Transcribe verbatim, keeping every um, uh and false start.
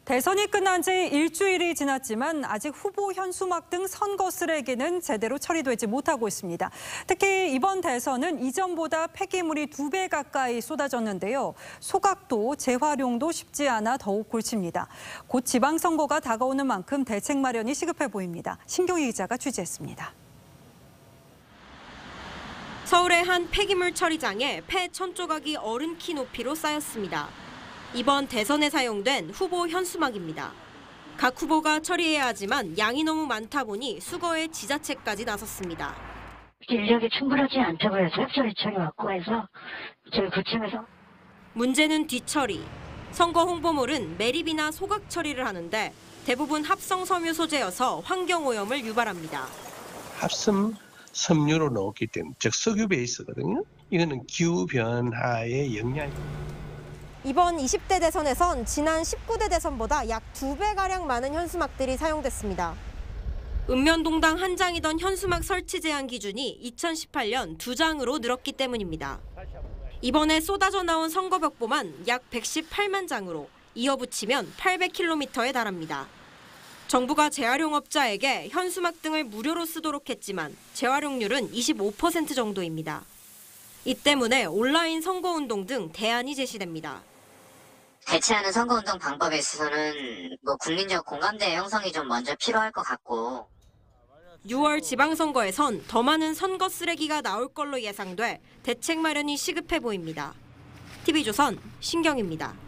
대선이 끝난 지 일주일이 지났지만 아직 후보 현수막 등 선거 쓰레기는 제대로 처리되지 못하고 있습니다. 특히 이번 대선은 이전보다 폐기물이 두 배 가까이 쏟아졌는데요. 소각도 재활용도 쉽지 않아 더욱 골칩니다. 곧 지방선거가 다가오는 만큼 대책 마련이 시급해 보입니다. 신경희 기자가 취재했습니다. 서울의 한 폐기물 처리장에 폐 천 조각이 어른 키 높이로 쌓였습니다. 이번 대선에 사용된 후보 현수막입니다. 각 후보가 처리해야 하지만 양이 너무 많다 보니 수거에 지자체까지 나섰습니다. 인력이 충분하지 않다고 해서 협조리 처리 왔고 해서 저희 구청에서 문제는 뒤처리. 선거 홍보물은 매립이나 소각 처리를 하는데 대부분 합성 섬유 소재여서 환경오염을 유발합니다. 합성 섬유로 넣었기 때문에 즉 석유 베이스거든요. 이거는 기후 변화의 영향이. 이번 이십 대 대선에선 지난 십구 대 대선보다 약 두 배가량 많은 현수막들이 사용됐습니다. 읍면동당 한 장이던 현수막 설치 제한 기준이 이천십팔 년 두 장으로 늘었기 때문입니다. 이번에 쏟아져 나온 선거벽보만 약 백십팔만 장으로 이어붙이면 팔백 킬로미터에 달합니다. 정부가 재활용업자에게 현수막 등을 무료로 쓰도록 했지만 재활용률은 이십오 퍼센트 정도입니다. 이 때문에 온라인 선거운동 등 대안이 제시됩니다. 대체하는 선거운동 방법에 있어서는 뭐 국민적 공감대 형성이 좀 먼저 필요할 것 같고 유월 지방선거에선 더 많은 선거 쓰레기가 나올 걸로 예상돼 대책 마련이 시급해 보입니다. 티비조선 신경입니다.